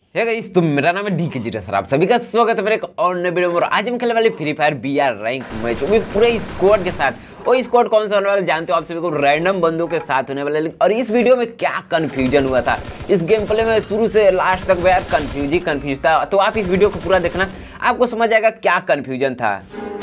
है गाइस, तो मेरा नाम है डीके जीटा सर। आप सभी का स्वागत है मेरे एक और नए वीडियो में। और आज हम खेलने वाले Free Fire BR rank match में पूरे स्क्वाड के साथ। वो स्क्वाड कौन सा होने वाला जानते हो आप सभी को, रैंडम बंदों के साथ होने वाले। और इस वीडियो में क्या कंफ्यूजन हुआ था इस गेम प्ले में, शुरू से लास्ट तक यार कंफ्यूज था। तो आप इस वीडियो को पूरा देखना, आपको समझ आएगा क्या कंफ्यूजन था।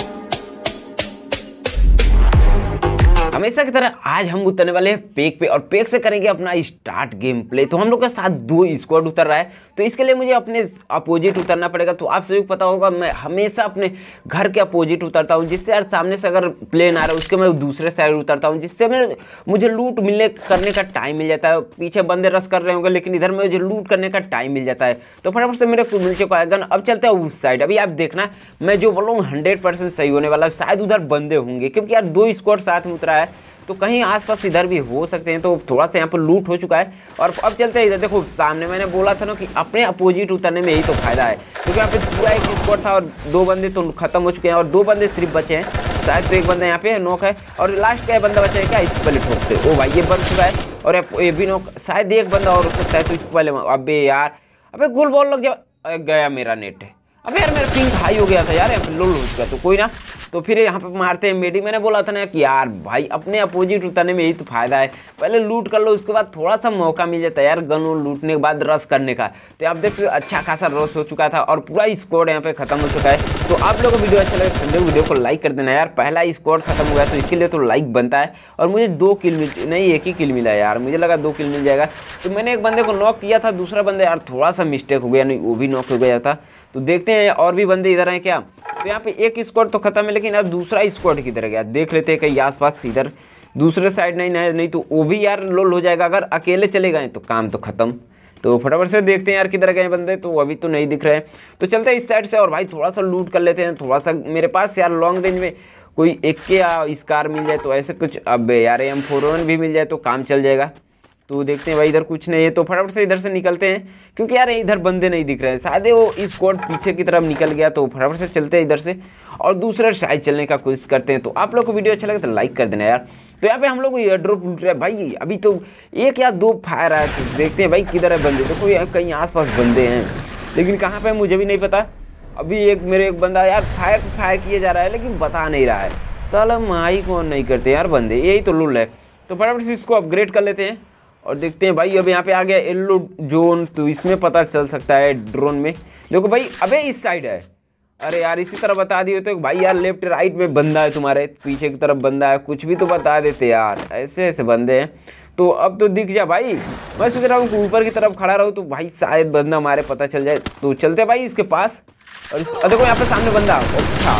हमेशा की तरह आज हम उतरने वाले हैं पेक पे, और पेक से करेंगे अपना स्टार्ट गेम प्ले। तो हम लोग के साथ दो स्क्वाड उतर रहा है, तो इसके लिए मुझे अपने अपोजिट उतरना पड़ेगा। तो आप सभी को पता होगा मैं हमेशा अपने घर के अपोजिट उतरता हूँ, जिससे यार सामने से अगर प्लेन आ रहा है उसके मैं दूसरे साइड उतरता हूँ, जिससे मुझे लूट मिलने करने का टाइम मिल जाता है। पीछे बंदे रश कर रहे होंगे लेकिन इधर मुझे लूट करने का टाइम मिल जाता है। तो फटाफट से मेरे को मिल चुका है गन। अब चलते हैं उस साइड। अभी आप देखना मैं जो बोलूँ 100% सही होने वाला है। शायद उधर बंदे होंगे क्योंकि यार दो स्क्वाड साथ में उतरा है, तो कहीं आसपास इधर भी हो सकते हैं। तो थोड़ा सा यहाँ पर लूट हो चुका है। और अब चलते हैं इधर। देखो सामने मैंने बोला था ना कि अपने अपोजिट उतरने में यही तो फायदा है, क्योंकि यहाँ पे पूरा एक स्क्वाड था और दो बंदे तो खत्म हो चुके हैं और दो बंदे सिर्फ बचे हैं। शायद तो एक बंदा यहाँ पे नॉक है और लास्ट का बंदा बचा है क्या, इस पहले ठोकते। ओ भाई ये बन चुका है और ये भी नॉक। शायद एक बंदा और हो सकता है, तो इसको पहले। अबे यार, अबे गोल बॉल लग गया मेरा नेट। अबे यार मेरा पिंक हाई हो गया था यार, यहाँ पे लोल हो चुका। तो कोई ना, तो फिर यहाँ पे मारते हैं मेडी। मैंने बोला था ना कि यार भाई अपने अपोजिट उतरने में यही तो फायदा है, पहले लूट कर लो, उसके बाद थोड़ा सा मौका मिल जाता है यार गन लूटने के बाद रश करने का। तो आप देखते अच्छा खासा रश हो चुका था और पूरा स्क्वाड यहाँ पे खत्म हो चुका है। तो आप लोगों को वीडियो अच्छा लगे तो वीडियो को लाइक कर देना यार। पहला स्क्वाड खत्म हो गया तो इसके लिए तो लाइक बनता है। और मुझे 2 किल नहीं, एक ही किल मिला है यार, मुझे लगा 2 किल मिल जाएगा। तो मैंने एक बंदे को नॉक किया था, दूसरा बंदा यार थोड़ा सा मिस्टेक हो गया, नहीं वो भी नॉक हो गया था। तो देखते हैं और भी बंदे इधर हैं क्या। तो यहाँ पे एक स्क्वाड तो खत्म है, लेकिन यार दूसरा स्क्वाड किधर गया देख लेते हैं कहीं आसपास इधर दूसरे साइड नहीं तो वो भी यार लोल हो जाएगा। अगर अकेले चले गए तो काम तो खत्म। तो फटाफट से देखते हैं यार किधर गए बंदे, तो अभी तो नहीं दिख रहे हैं। तो चलते हैं इस साइड से और भाई थोड़ा सा लूट कर लेते हैं। थोड़ा सा मेरे पास यार लॉन्ग रेंज में कोई AK या स्कार मिल जाए तो ऐसे कुछ। अब यार M4 भी मिल जाए तो काम चल जाएगा। तो देखते हैं भाई इधर कुछ नहीं है, तो फटाफट से इधर से निकलते हैं, क्योंकि यार इधर बंदे नहीं दिख रहे हैं। शायद वो स्क्वाड पीछे की तरफ निकल गया। तो फटाफट से चलते हैं इधर से और दूसरे साइड चलने का कोशिश करते हैं। तो आप लोग को वीडियो अच्छा लगे तो लाइक कर देना यार। तो यहाँ पे हम लोग को एयर ड्रॉप लूट रहा है भाई। अभी तो 1 या 2 फायर आया, तो देखते हैं भाई किधर है बंदे। देखो यहाँ कहीं आसपास बंदे हैं, लेकिन कहाँ पे मुझे भी नहीं पता। अभी एक बंदा यार फायर किए जा रहा है, लेकिन बता नहीं रहा है। साला माई कौन नहीं करते यार बंदे, यही तो लुल है। तो फटाफट से इसको अपग्रेड कर लेते हैं और देखते हैं भाई। अब यहाँ पे आ गया येलो जोन, तो इसमें पता चल सकता है ड्रोन में। देखो भाई, अबे इस साइड है। अरे यार इसी तरह बता दिए तो भाई यार लेफ्ट राइट में बंदा है, तुम्हारे पीछे की तरफ बंदा है, कुछ भी तो बता देते यार। ऐसे बंदे हैं। तो अब तो दिख जा भाई। मैं सोच रहा हूँ ऊपर की तरफ खड़ा रहूँ तो भाई शायद बंदा हमारे पता चल जाए। तो चलते भाई इसके पास। और देखो यहाँ पे सामने बंदा। अच्छा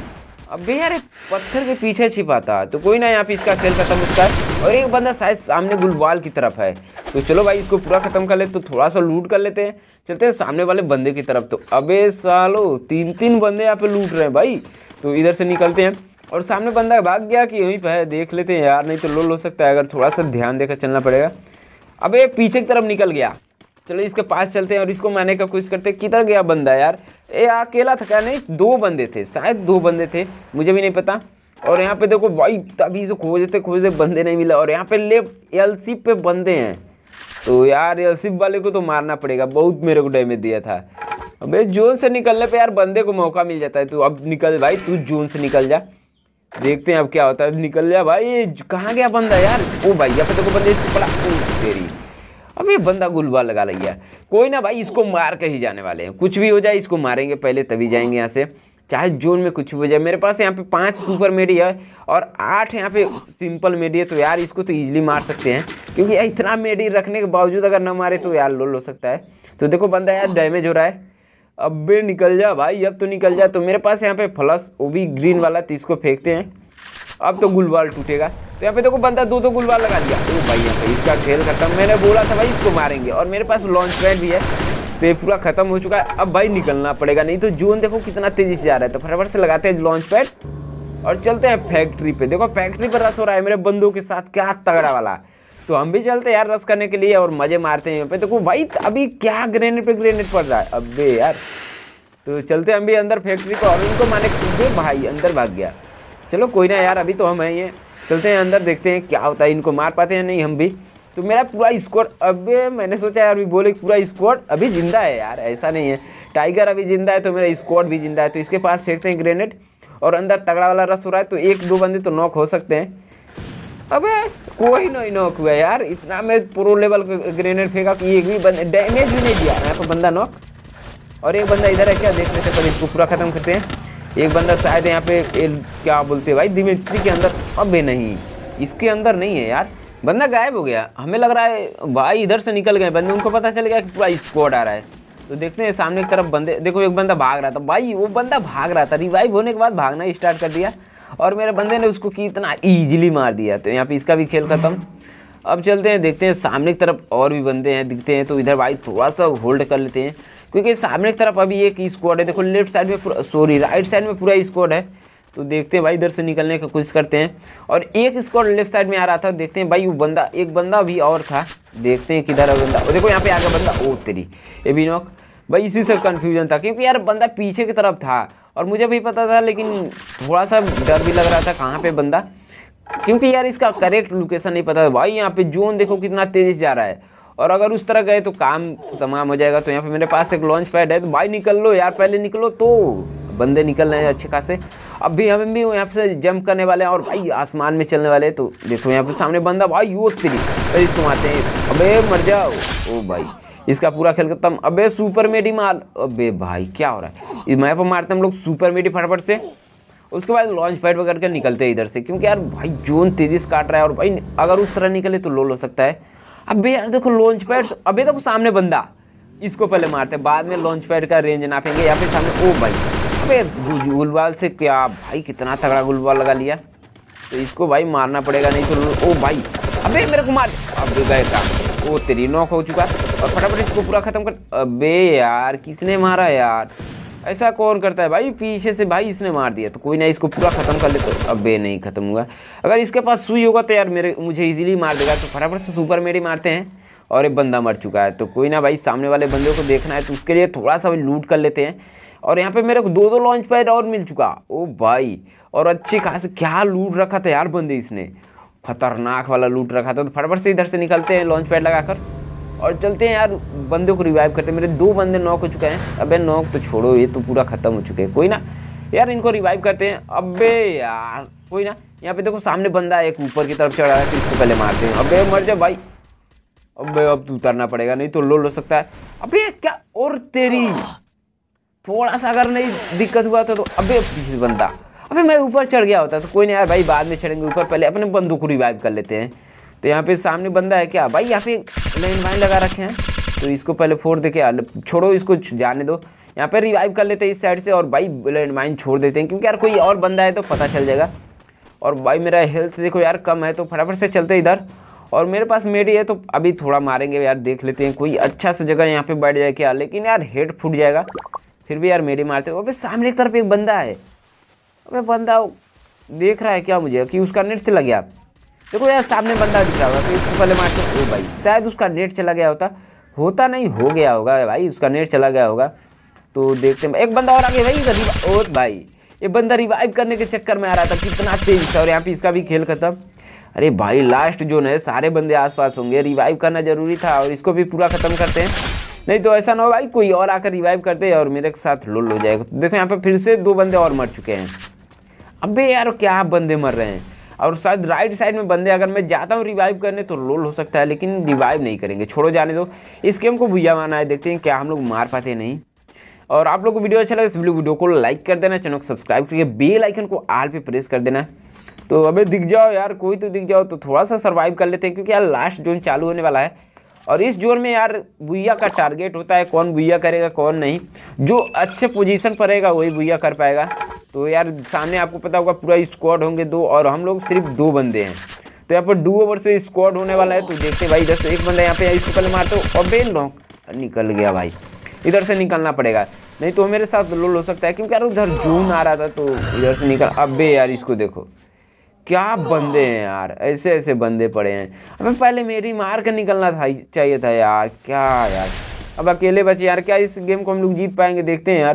अबे यार पत्थर के पीछे छिपा था। तो कोई ना, यहाँ पे इसका खेल खत्म हो चुका है। और एक बंदा शायद सामने गुलबाल की तरफ है। तो चलो भाई इसको पूरा खत्म कर ले, तो थोड़ा सा लूट कर लेते हैं। चलते हैं सामने वाले बंदे की तरफ। तो अबे सालो 3 बंदे यहाँ पे लूट रहे हैं भाई। तो इधर से निकलते हैं और सामने बंदा भाग गया कि यहीं पे है, देख लेते हैं यार, नहीं तो लोल हो सकता है। अगर थोड़ा सा ध्यान देकर चलना पड़ेगा। अबे पीछे की तरफ निकल गया। चलो इसके पास चलते हैं और इसको मारने का कोशिश करते हैं। किधर गया बंदा यार, ये अकेला था क्या, नहीं 2 बंदे थे, शायद 2 बंदे थे, मुझे भी नहीं पता। और यहाँ पे देखो भाई तभी से खोजते बंदे नहीं मिला। और यहाँ पे लेफ्ट एलसीप पे बंदे हैं। तो यार एलसीप वाले को तो मारना पड़ेगा, बहुत मेरे को डैमेज दिया था। अबे जोन से निकलने पे यार बंदे को मौका मिल जाता है। तो अब निकल भाई, तू जोन से निकल जा, देखते हैं अब क्या होता है। निकल जा भाई। कहाँ गया बंदा यार। ओ भाई यहाँ पे देखो बंदे पड़ा तेरी। अब ये बंदा गुलबाल लगा लिया। कोई ना भाई, इसको मार कर ही जाने वाले हैं, कुछ भी हो जाए इसको मारेंगे पहले, तभी जाएंगे यहाँ से, चाहे जोन में कुछ भी हो जाए। मेरे पास यहाँ पे 5 सुपर मेडी है और 8 यहाँ पे सिंपल मेडी है। तो यार इसको तो इजीली मार सकते हैं, क्योंकि इतना मेडी रखने के बावजूद अगर ना मारे तो यार लोल हो सकता है। तो देखो बंदा यार डैमेज हो रहा है। अबे निकल जा भाई, अब तो निकल जा। तो मेरे पास यहाँ पे फ्लश, वो भी ग्रीन वाला, तो इसको फेंकते हैं। अब तो गुलबाल टूटेगा। तो यहाँ पे देखो बंदा 2 गुलबाल लगा दिया। ओ भाई यहाँ पे इसका खेल खत्म। मैंने बोला था भाई इसको मारेंगे, और मेरे पास लॉन्च पैड भी है। तो ये पूरा खत्म हो चुका है। अब भाई निकलना पड़ेगा, नहीं तो जोन देखो कितना तेजी से जा रहा है। तो फटाफट से लगाते हैं लॉन्च पैड और चलते हैं फैक्ट्री पे। देखो फैक्ट्री पर रश हो रहा है मेरे बंदों के साथ, क्या तगड़ा वाला। तो हम भी चलते हैं यार रश करने के लिए और मजे मारते हैं यहाँ पे। देखो भाई अभी क्या ग्रेनेड पे ग्रेनेड पड़ रहा है। अबे यार तो चलते हम भी अंदर फैक्ट्री को और उनको मारने के। भाई अंदर भाग गया। चलो कोई ना यार, अभी तो हम हैं ये। चलते हैं अंदर, देखते हैं क्या होता है, इनको मार पाते हैं नहीं हम भी। तो मेरा पूरा स्क्वाड, अबे मैंने सोचा यार अभी बोले पूरा स्क्वाड अभी जिंदा है यार, ऐसा नहीं है। टाइगर अभी जिंदा है तो मेरा स्क्वाड भी जिंदा है। तो इसके पास फेंकते हैं ग्रेनेड और अंदर तगड़ा वाला रस हो रहा है, तो एक दो बंदे तो नॉक हो सकते हैं। अबे कोई नहीं नॉक हुआ यार, इतना मैं प्रो लेवल का ग्रेनेड फेंका कि एक भी बंदा डैमेज भी नहीं दिया। यहाँ पर बंदा नॉक और एक बंदा इधर है क्या, देख लेते पर इसको पूरा खत्म करते हैं। एक बंदा शायद यहाँ पे क्या बोलते हैं भाई, दिमित्री के अंदर। अबे नहीं, इसके अंदर नहीं है यार, बंदा गायब हो गया। हमें लग रहा है भाई इधर से निकल गए बंदे, उनको पता चल गया कि पूरा स्क्वाड आ रहा है। तो देखते हैं सामने की तरफ बंदे, देखो एक बंदा भाग रहा था भाई, वो बंदा भाग रहा था, रिवाइव होने के बाद भागना स्टार्ट कर दिया और मेरे बंदे ने उसको कितना ईजिली मार दिया। तो यहाँ पे इसका भी खेल खत्म। अब चलते हैं, देखते हैं सामने की तरफ और भी बंदे हैं दिखते हैं, तो इधर भाई थोड़ा सा होल्ड कर लेते हैं क्योंकि सामने की तरफ अभी एक स्क्वाड है। देखो लेफ्ट साइड में पूरा, सॉरी राइट साइड में पूरा स्क्वाड है। तो देखते हैं भाई इधर से निकलने की कोशिश करते हैं। और एक स्क्वाड लेफ्ट साइड में आ रहा था, देखते हैं भाई वो बंदा, एक बंदा भी और था, देखते हैं किधर है बंदा। और देखो यहाँ पे आ गया बंदा, ओ तेरी ये भी नॉक। भाई इसी से कन्फ्यूजन था क्योंकि यार बंदा पीछे की तरफ था और मुझे भी पता था, लेकिन थोड़ा सा डर भी लग रहा था कहाँ पे बंदा, क्योंकि यार इसका करेक्ट लोकेशन नहीं पता था। भाई यहाँ पे जोन देखो कितना तेज जा रहा है और अगर उस तरह गए तो काम तमाम हो जाएगा। तो यहाँ पे मेरे पास एक लॉन्च पैड है, तो भाई निकल लो यार, पहले निकलो। तो बंदे निकल रहे हैं अच्छे खासे। अब भी हम भी यहाँ से जंप करने वाले हैं और भाई आसमान में चलने वाले हैं। तो देखो यहाँ पे सामने बंदा, भाई वो तेरी, अरे इसको मारते हैं, अबे मर जाओ। ओ भाई इसका पूरा खेल खत्म। अबे सुपर मेडी मार, अबे भाई क्या हो रहा है, इस मैप पर मारते हम लोग सुपर मेडी फटाफट से। उसके बाद लॉन्च पैड वगैरह के निकलते हैं इधर से, क्योंकि यार भाई जोन तेजी से काट रहा है और भाई अगर उस तरह निकले तो लोल हो सकता है। अबे यार देखो लॉन्च पैड, अबे देखो सामने बंदा, इसको पहले मारते हैं, बाद में लॉन्च पैड का रेंज नापेंगे। या फिर सामने, ओ भाई अबे गुलबाल से क्या भाई, कितना तगड़ा गुलबाल लगा लिया। तो इसको भाई मारना पड़ेगा, नहीं तो ओ भाई अबे मेरे को मार, अबे गए काम, ओ तेरी नॉक हो चुका। और फटाफट इसको पूरा खत्म कर। अबे यार किसने मारा यार, ऐसा कौन करता है भाई, पीछे से भाई इसने मार दिया। तो कोई ना, इसको पूरा खत्म कर ले। तो अबे नहीं खत्म हुआ, अगर इसके पास सुई होगा तो यार मुझे इजीली मार देगा। तो फटाफट से सुपर मेडी मारते हैं और एक बंदा मर चुका है। तो कोई ना भाई, सामने वाले बंदे को देखना है तो उसके लिए थोड़ा सा लूट कर लेते हैं। और यहाँ पे मेरे को दो लॉन्च पैड और मिल चुका, ओ भाई, और अच्छी खासी क्या लूट रखा था यार बंदे, इसने खतरनाक वाला लूट रखा था। तो फटाफट से इधर से निकलते हैं लॉन्च पैड लगाकर और चलते हैं यार, बंदे को रिवाइव करते हैं। मेरे दो बंदे नॉक हो चुके हैं। अबे नॉक तो छोड़ो, ये तो पूरा खत्म हो चुके हैं। कोई ना यार, इनको रिवाइव करते हैं। अबे यार कोई ना, यहाँ पे देखो सामने बंदा एक ऊपर की तरफ चढ़ा है, तो इसको पहले मारते हैं। अबे मर जा भाई, अबे अब तो उतरना पड़ेगा, नहीं तो लोल हो सकता है। अबे क्या, और तेरी थोड़ा सा अगर नहीं दिक्कत हुआ था तो, अबे पीछे बंदा, अबे मैं ऊपर चढ़ गया होता। तो कोई नहीं यार भाई, बाद में चढ़ेंगे ऊपर, पहले अपने बंदों को रिवाइव कर लेते हैं। तो यहाँ पे सामने बंदा है क्या भाई, यहाँ पे लैंड माइन लगा रखे हैं, तो इसको पहले फोड़ दे के, छोड़ो इसको जाने दो। यहाँ पे रिवाइव कर लेते हैं इस साइड से और भाई लैंड माइन छोड़ देते हैं, क्योंकि यार कोई और बंदा है तो पता चल जाएगा। और भाई मेरा हेल्थ देखो यार कम है, तो फटाफट से चलते इधर। और मेरे पास मेडी है तो अभी थोड़ा मारेंगे यार, देख लेते हैं कोई अच्छा सा जगह यहाँ पे बैठ जाए क्या, लेकिन यार हेड फूट जाएगा। फिर भी यार मेडी मारते हो। अबे सामने की तरफ एक बंदा है, अबे बंदा देख रहा है क्या मुझे कि उसका नेट चला गया। देखो यार सामने बंदा दिख रहा होगा, तो इसको पहले मारते। ओ भाई शायद उसका नेट चला गया होता नहीं, हो गया होगा भाई, उसका नेट चला गया होगा। तो देखते हैं, एक बंदा और आ गया भाई। ओ भाई ये बंदा रिवाइव करने के चक्कर में आ रहा था, कितना तेज था। और यहाँ पे इसका भी खेल खत्म। अरे भाई लास्ट जोन है, सारे बंदे आसपास होंगे, रिवाइव करना जरूरी था और इसको भी पूरा खत्म करते हैं, नहीं तो ऐसा ना हो भाई कोई और आकर रिवाइव करते और मेरे साथ लोल हो जाएगा। तो देखो यहाँ पे फिर से दो बंदे और मर चुके हैं। अबे यार क्या बंदे मर रहे हैं, और शायद राइट साइड में बंदे, अगर मैं जाता हूँ रिवाइव करने तो लोल हो सकता है, लेकिन रिवाइव नहीं करेंगे, छोड़ो जाने दो। इस गेम को भैया माना है, देखते हैं क्या हम लोग मार पाते हैं नहीं। और आप लोग को वीडियो अच्छा लगे इस वीडियो को लाइक कर देना, चैनल को सब्सक्राइब करके बेल आइकन को ऑल पे प्रेस कर देना। तो अबे दिख जाओ यार, कोई तो दिख जाओ, तो थोड़ा सा सर्वाइव कर लेते हैं, क्योंकि यार लास्ट जोन चालू होने वाला है। और इस जोन में यार बुइया का टारगेट होता है, कौन बुइया करेगा कौन नहीं, जो अच्छे पोजीशन पर रहेगा वही बुइया कर पाएगा। तो यार सामने आपको पता होगा पूरा स्क्वाड होंगे दो, और हम लोग सिर्फ दो बंदे हैं। तो यहाँ पर डू ओवर से स्क्वाड होने वाला है। तो देखते भाई इधर से एक बंदा यहाँ पे, इसको पहले मारते हो। अबे नॉक, निकल गया भाई, इधर से निकलना पड़ेगा, नहीं तो मेरे साथ लोल हो सकता है, क्योंकि यार उधर जून आ रहा था तो इधर से निकल। अबे यार इसको देखो क्या बंदे हैं यार, ऐसे ऐसे बंदे पड़े हैं। अबे पहले मेरी मार कर निकलना था, चाहिए था यार, क्या यार अब अकेले बचे यार, क्या इस गेम को हम लोग जीत पाएंगे, देखते हैं यार।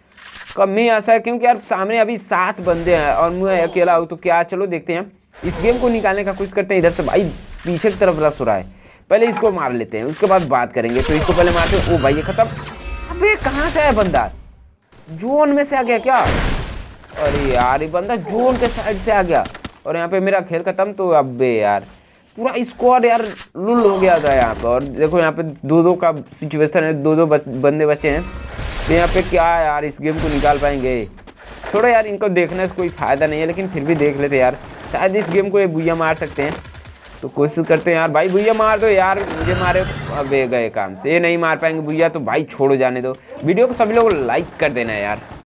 कम ही आशा है, क्योंकि यार सामने अभी 7 बंदे हैं और मैं अकेला हूँ, तो क्या चलो देखते हैं इस गेम को निकालने का कोशिश करते हैं। इधर से भाई पीछे की तरफ रस हो रहा है, पहले इसको मार लेते हैं, उसके बाद बात करेंगे। तो इसको पहले मारते हैं। ओ भाई ये खत्म। अबे कहाँ से आया बंदा? जोन में से आ गया क्या? अरे यार ये बंदा जोन के साइड से आ गया और यहाँ पे मेरा खेल खत्म। तो अबे यार पूरा स्क्वाड यार लुल हो गया था यहाँ पे। और देखो यहाँ पे 2-2 का सिचुएशन है, 2-2 बंदे बचे हैं। तो यहाँ पे क्या यार इस गेम को निकाल पाएंगे? छोड़ो यार, इनको देखने से कोई फ़ायदा नहीं है, लेकिन फिर भी देख लेते यार, शायद इस गेम को ये बुया मार सकते हैं। तो कोशिश करते हैं यार। भाई बुया मार दो यार, मुझे मारे। अबे गए काम से, ये नहीं मार पाएंगे बुया तो भाई छोड़ो, जाने दो। वीडियो को सभी लोग लाइक कर देना यार।